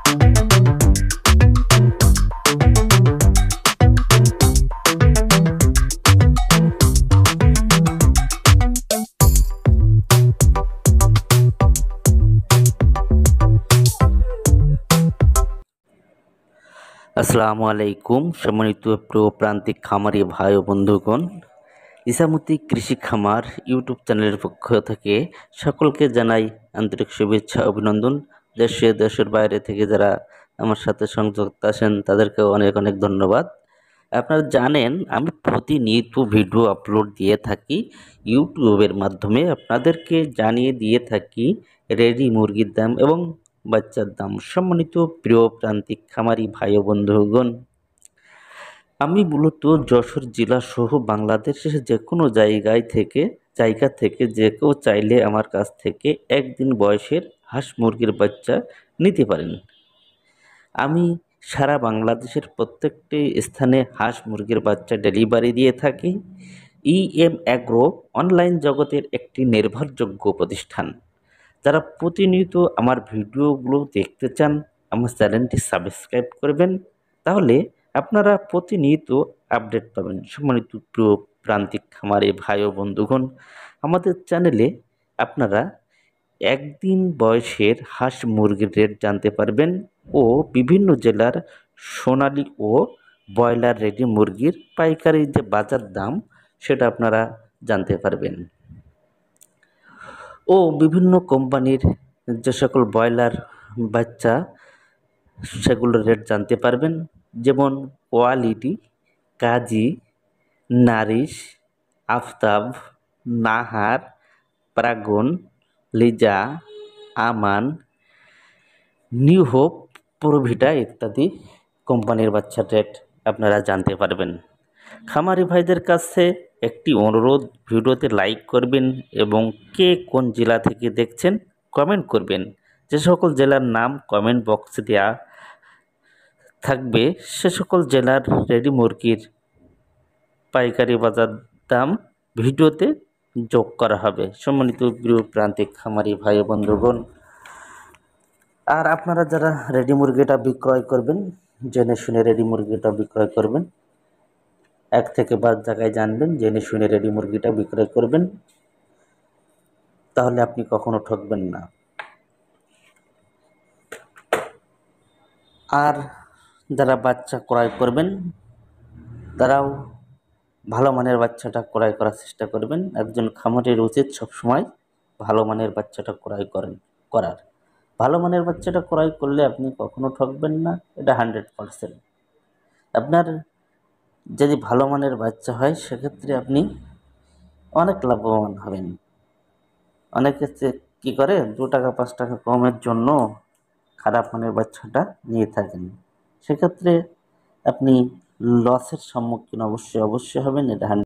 আসসালামু আলাইকুম সম্মানিত প্রান্তিক খামারি ভাই ও বন্ধুগণ, ইসামতি কৃষি খামার ইউটিউব চ্যানেলের পক্ষ থেকে সকলকে জানাই আন্তরিক শুভেচ্ছা অভিনন্দন। দেশের বাইরে থেকে যারা আমার সাথে সংযুক্ত আছেন তাদেরকে অনেক অনেক ধন্যবাদ। আপনারা জানেন আমি প্রতিনিয়ত ভিডিও আপলোড দিয়ে থাকি ইউটিউবের মাধ্যমে, আপনাদেরকে জানিয়ে দিয়ে থাকি রেডি মুরগির দাম এবং বাচ্চার দাম। সম্মানিত প্রিয় প্রান্তিক খামারি ভাই ও বন্ধুগণ, আমি মূলত যশোর জেলা সহ বাংলাদেশের যে কোনো জায়গা থেকে যে কেউ চাইলে আমার কাছ থেকে একদিন বয়সের হাঁস মুরগির বাচ্চা নিতে পারেন। আমি সারা বাংলাদেশের প্রত্যেকটি স্থানে হাঁস মুরগির বাচ্চা ডেলিভারি দিয়ে থাকি। agro অনলাইন জগতের একটি নির্ভরযোগ্য প্রতিষ্ঠান। যারা প্রতিনিয়ত আমার ভিডিওগুলো দেখতে চান, আমার চ্যানেলটি সাবস্ক্রাইব করবেন, তাহলে আপনারা প্রতিনিয়ত আপডেট পাবেন। সম্মানিত প্রিয় প্রান্তিক খামারে ভাই ও বন্ধুগণ, আমাদের চ্যানেলে আপনারা একদিন বয়সের হাঁস মুরগির রেট জানতে পারবেন ও বিভিন্ন জেলার সোনালী ও ব্রয়লার রেডি মুরগির পাইকারি যে বাজার দাম সেটা আপনারা জানতে পারবেন ও বিভিন্ন কোম্পানির যে সকল ব্রয়লার বাচ্চা সেগুলোর রেট জানতে পারবেন, যেমন quality, Kazi, nourish, Aftab, Nahar, Paragon, Lisa, Aman, new hope, Provita ইত্যাদি কোম্পানির বাচ্চার রেট আপনারা জানতে পারবেন। খামারি ভাইদের কাছে একটি অনুরোধ, ভিডিওতে লাইক করবেন এবং কে কোন জেলা থেকে দেখছেন কমেন্ট করবেন। যে সকল জেলার নাম কমেন্ট বক্সে দেওয়া থাকবে সে সকল জেলার রেডি মুরগির পাইকারি বাজার দাম ভিডিওতে যোগ করা হবে। সম্মানিত প্রিয় প্রান্তিক খামারি ভাই বন্ধুগণ, আর আপনারা যারা রেডি মুরগিটা বিক্রয় করবেন, জেনে শুনে রেডি মুরগিটা বিক্রয় করবেন। 1 থেকে 5 জায়গায় জানবেন, জেনে শুনে রেডি মুরগিটা বিক্রয় করবেন, তাহলে আপনি কখনো ঠকবেন না। আর যারা বাচ্চা ক্রয় করবেন তারাও ভালো মানের বাচ্চাটা ক্রয় করার চেষ্টা করবেন। একজন খামারের উচিত সবসময় ভালো মানের বাচ্চাটা করার। ভালো মানের বাচ্চাটা ক্রয় করলে আপনি কখনো ঠকবেন না, এটা 100%। আপনার যদি ভালো মানের বাচ্চা হয় সেক্ষেত্রে আপনি অনেক লাভবান হবেন। অনেকে কী করে 2 টাকা 5 টাকা কমের জন্য খারাপ মানের বাচ্চাটা নিয়ে থাকেন, সেক্ষেত্রে আপনি লসের সম্মুখীন অবশ্যই হবেন, এটা